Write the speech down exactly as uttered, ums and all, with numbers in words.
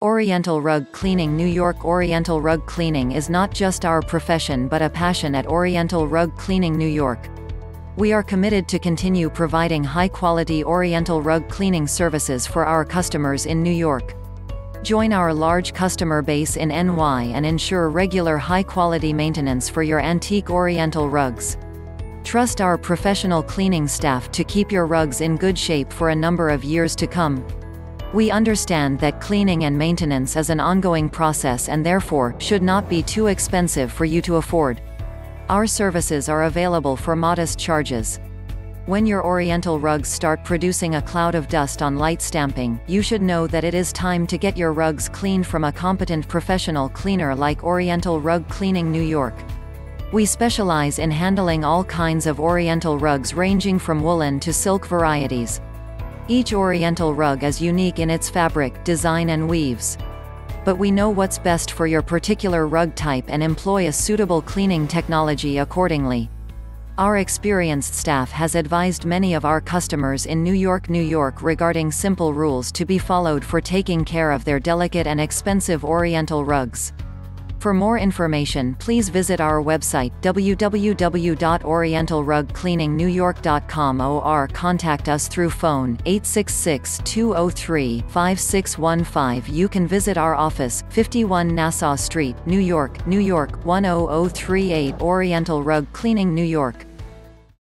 Oriental Rug Cleaning New York. Oriental Rug Cleaning is not just our profession but a passion at Oriental Rug Cleaning New York. We are committed to continue providing high-quality Oriental rug cleaning services for our customers in New York. Join our large customer base in N Y and ensure regular high-quality maintenance for your antique Oriental rugs. Trust our professional cleaning staff to keep your rugs in good shape for a number of years to come. We understand that cleaning and maintenance is an ongoing process and therefore should not be too expensive for you to afford. Our services are available for modest charges. When your Oriental rugs start producing a cloud of dust on light stamping, you should know that it is time to get your rugs cleaned from a competent professional cleaner like Oriental Rug Cleaning New York. We specialize in handling all kinds of Oriental rugs ranging from woolen to silk varieties. Each Oriental rug is unique in its fabric, design and weaves. But we know what's best for your particular rug type and employ a suitable cleaning technology accordingly. Our experienced staff has advised many of our customers in New York, New York regarding simple rules to be followed for taking care of their delicate and expensive Oriental rugs. For more information, please visit our website w w w dot oriental rug cleaning new york dot com or contact us through phone eight six six, two zero three, five six one five. You can visit our office, fifty-one Nassau Street, New York, New York one zero zero three eight. Oriental Rug Cleaning New York.